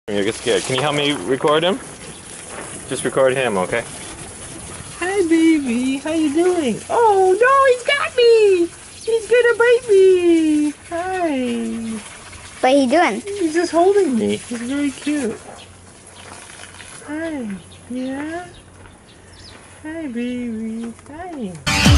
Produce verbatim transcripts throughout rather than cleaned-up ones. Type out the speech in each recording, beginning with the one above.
You get scared. Can you help me record him? Just record him, okay? Hi, baby. How you doing? Oh, no, he's got me. He's gonna bite me. Hi. What are you doing? He's just holding me. He's very cute. Hi. Yeah? Hi, baby. Hi.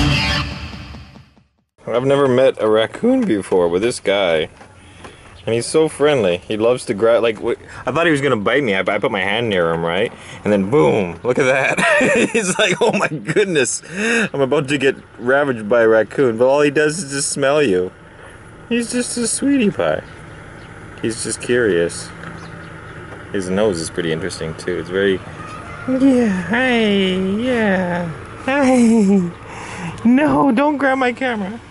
I've never met a raccoon before, but this guy, and he's so friendly. He loves to grab, like, I thought he was gonna bite me. I, I put my hand near him, right? And then boom, look at that. He's like, oh my goodness, I'm about to get ravaged by a raccoon, but all he does is just smell you. He's just a sweetie pie. He's just curious. His nose is pretty interesting too. It's very, yeah, hi, yeah, hi. No, don't grab my camera.